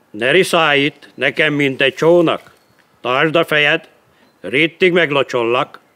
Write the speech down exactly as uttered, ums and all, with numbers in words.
Ne riszálj itt, nekem mint egy csónak. Tartsd a fejed, réttig meglocsollak.